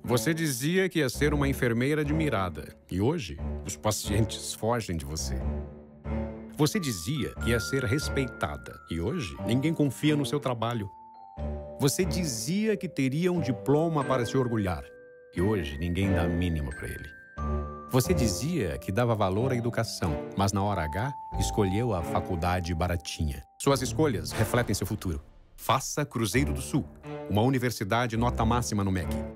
Você dizia que ia ser uma enfermeira admirada, e hoje os pacientes fogem de você. Você dizia que ia ser respeitada, e hoje ninguém confia no seu trabalho. Você dizia que teria um diploma para se orgulhar, e hoje ninguém dá a mínima para ele. Você dizia que dava valor à educação, mas na hora H escolheu a faculdade baratinha. Suas escolhas refletem seu futuro. Faça Cruzeiro do Sul, uma universidade nota máxima no MEC.